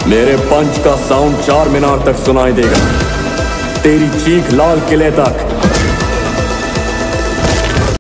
मेरे पंच का साउंड 4 मीनार तक सुनाई देगा, तेरी चीख लाल किले तक।